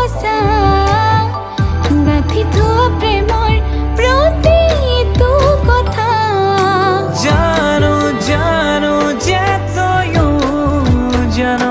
সঁচা গাঁঠি থোৱা প্ৰেমৰ প্ৰতিটো কথা জানো জানো যে তয়ো জানো